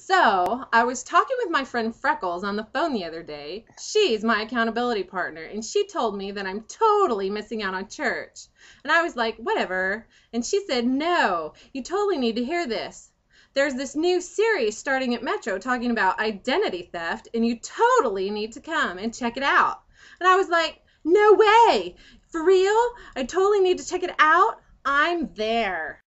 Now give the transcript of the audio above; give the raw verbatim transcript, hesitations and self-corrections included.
So I was talking with my friend Freckles on the phone the other day. She's my accountability partner, and she told me that I'm totally missing out on church. And I was like, whatever. And she said, no, you totally need to hear this. There's this new series starting at Metro talking about identity theft, and you totally need to come and check it out. And I was like, no way. For real? I totally need to check it out. I'm there.